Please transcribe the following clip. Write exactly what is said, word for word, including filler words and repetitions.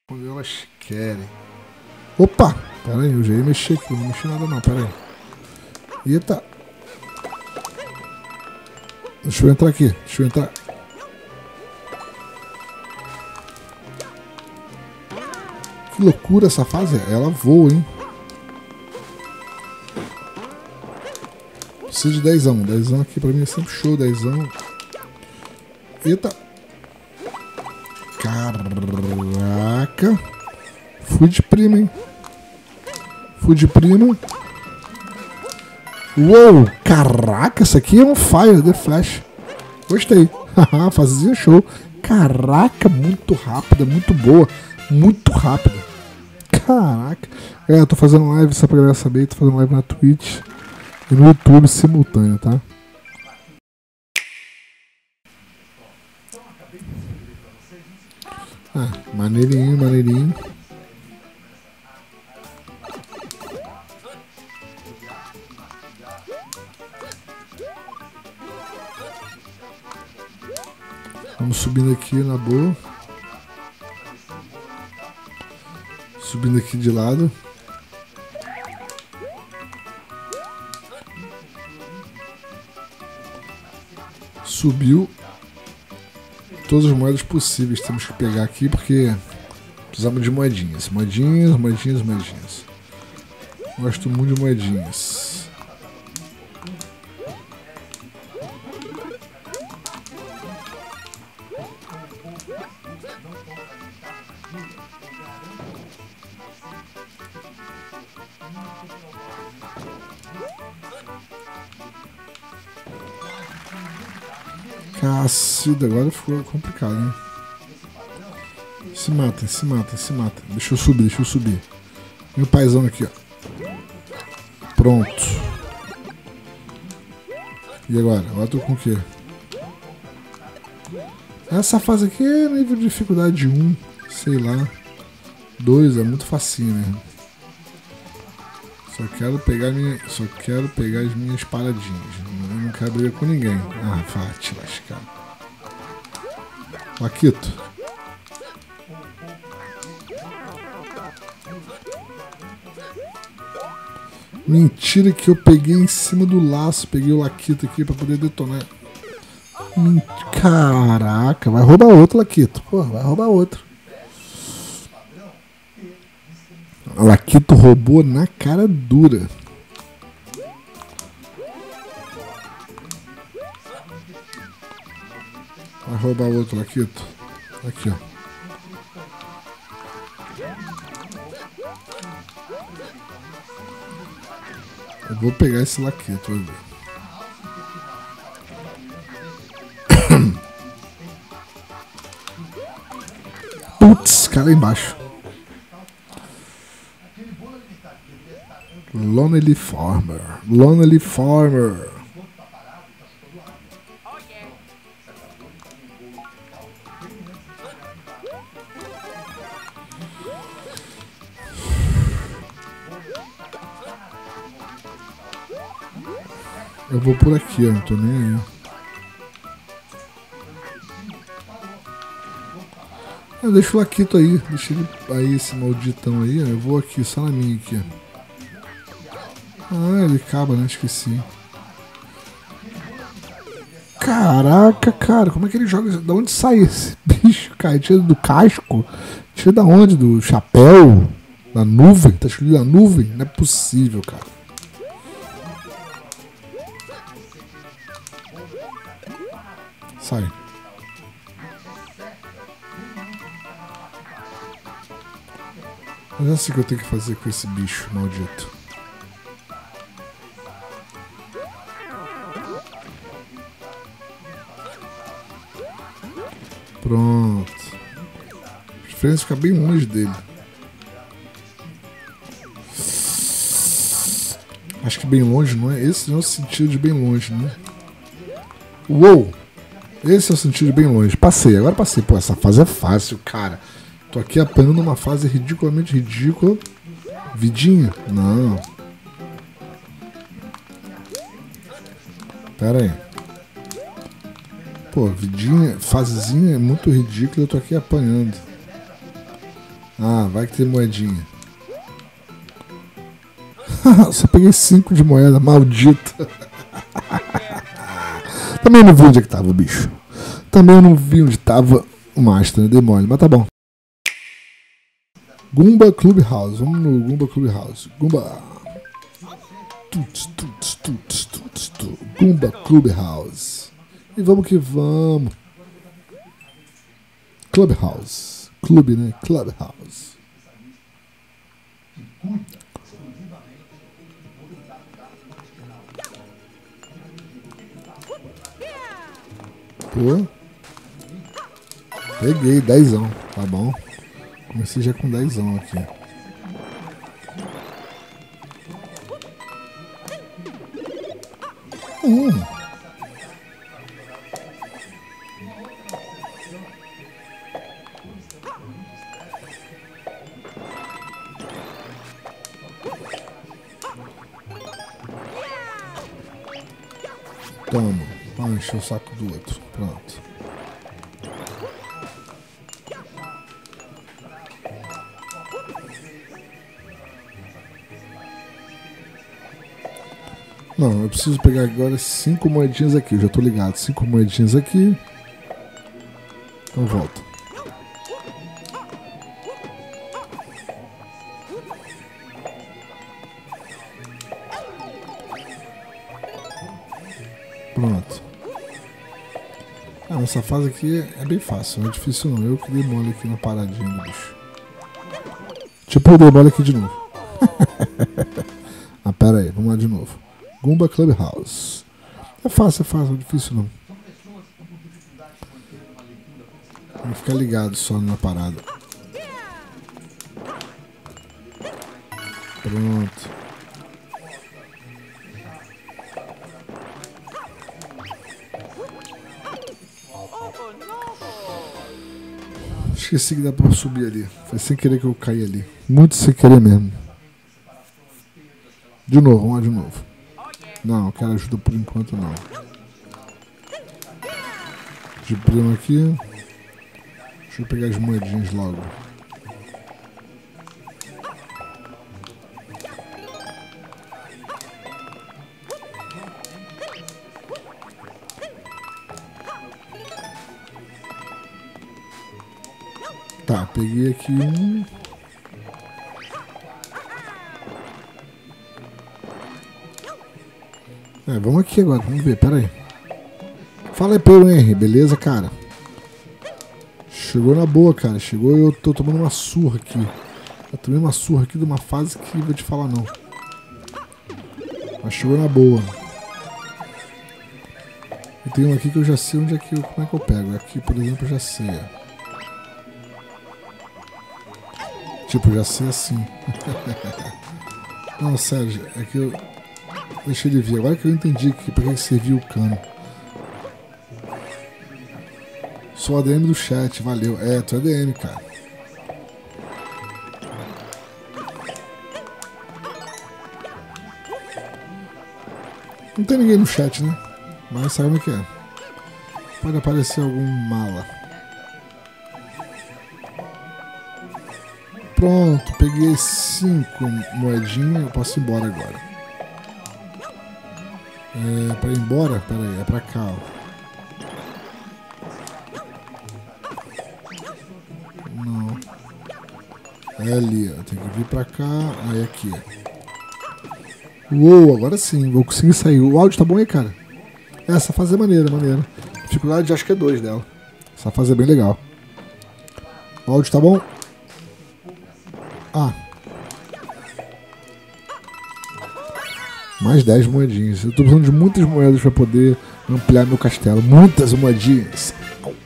Quando elas querem. Opa! Pera aí, eu já ia mexer aqui, não mexi nada não, pera aí. Eita! Deixa eu entrar aqui, deixa eu entrar. Que loucura essa fase, ela voa, hein? Preciso de dezão, dezão aqui pra mim é sempre show, dezão. Eita! Caraca! Fui de prima, hein? Fui de prima. Uou! Caraca, isso aqui é um Fire, The Flash. Gostei. Haha, fazia show. Caraca, muito rápida, muito boa. Muito rápida. Caraca. É, eu tô fazendo live, só pra galera saber. Tô fazendo live na Twitch e no YouTube simultâneo, tá? Ah, maneirinho, maneirinho. Vamos subindo aqui na boa. Subindo aqui de lado. Subiu. Todas as moedas possíveis temos que pegar aqui porque precisamos de moedinhas. Moedinhas, moedinhas, moedinhas. Gosto muito de moedinhas. Cacida, agora ficou complicado, hein? Se mata, se mata, se mata. Deixa eu subir, deixa eu subir. Meu paizão aqui, ó. Pronto. E agora? Agora eu tô com o quê? Essa fase aqui é nível de dificuldade um, sei lá. dois, é muito facinho, né? Só quero pegar minha, só quero pegar as minhas paradinhas. Eu não quero brigar com ninguém. Ah, vai te lascar. Laquito. Mentira que eu peguei em cima do laço. Peguei o Laquito aqui pra poder detonar. Caraca, vai roubar outro, Laquito. Pô, vai roubar outro. O Laquito roubou na cara dura. Vai roubar outro, Laquito. Aqui, ó. Eu vou pegar esse Laquito, vai ver. Putz, cara embaixo. Lonely Farmer. Lonely Farmer. Eu vou por aqui, ó. Não tô nem aí. Ah, deixa o Laquito aí. Deixa ele aí, esse malditão aí. Ó. Eu vou aqui, só na minha aqui, ó. Ah, ele acaba, né? Esqueci. Caraca, cara, como é que ele joga? Da onde sai esse bicho, cara? Tira do casco? Tira da onde? Do chapéu? Da nuvem? Tá escolhido da nuvem? Não é possível, cara. Sai. Mas é assim que eu tenho que fazer com esse bicho maldito. Pronto. A diferença fica bem longe dele. Acho que bem longe, não é? Esse não é o sentido de bem longe, né? Uou! Esse é o sentido de bem longe. Passei, agora passei. Pô, essa fase é fácil, cara. Tô aqui apanhando uma fase ridiculamente ridícula. Vidinha? Não. Pera aí. Pô, vidinha, fasezinha é muito ridícula, eu tô aqui apanhando. Ah, vai que tem moedinha. Só peguei cinco de moeda, maldito. Também não vi onde é que tava o bicho. Também eu não vi onde tava o Master, né? Dei mole, mas tá bom. Goomba Clubhouse, vamos no Goomba Clubhouse. Goomba. Tuts, tuts, tuts, tuts, tuts. Goomba Clubhouse. E vamos que vamos. Clubhouse. Clube, né? Clubhouse. Pô. Peguei, dezão, tá bom. Comecei já com dezão aqui. Hum. Toma, vai encher o saco do outro. Pronto. Não, eu preciso pegar agora cinco moedinhas aqui. Eu já tô ligado. Cinco moedinhas aqui. Então volta. Pronto. Ah, essa fase aqui é bem fácil. Não é difícil não. Eu que dei mole aqui na paradinha do bicho. Tipo, eu dei mole aqui de novo. Ah, pera aí. Vamos lá de novo. Goomba Clubhouse. É fácil, é fácil, não é difícil não. Vou ficar ligado só na parada. Pronto. Esqueci que dá pra subir ali. Foi sem querer que eu caí ali. Muito sem querer mesmo. De novo, vamos lá de novo. Não, eu quero ajuda por enquanto não. De primo aqui. Deixa eu pegar as moedinhas logo. Tá, peguei aqui um. É, vamos aqui agora, vamos ver, pera aí. Fala aí, Pedro Henry, beleza, cara? Chegou na boa, cara. Chegou e eu tô tomando uma surra aqui. Eu tomei uma surra aqui de uma fase que vou te falar não. Mas chegou na boa. E tem um aqui que eu já sei onde é que eu, como é que eu pego. Aqui, por exemplo, eu já sei. Tipo, eu já sei assim. Não, sério, é que eu... Deixa ele vir. Agora que eu entendi que pra que serviu o cano. Sou A D M do chat, valeu. É, tu é A D M, cara. Não tem ninguém no chat, né? Mas sabe como é que é. Pode aparecer algum mala. Pronto, peguei cinco moedinhas. Eu posso ir embora agora. É, pra ir embora? Pera aí, é pra cá, ó. Não. É ali, ó. Tem que vir pra cá. Aí aqui, ó. Uou, agora sim, vou conseguir sair. O áudio tá bom aí, cara? Essa fase é maneira, maneira. Dificuldade acho que é dois dela. Essa fase é bem legal. O áudio tá bom? Ah. Mais dez moedinhas. Eu tô precisando de muitas moedas pra poder ampliar meu castelo. Muitas moedinhas.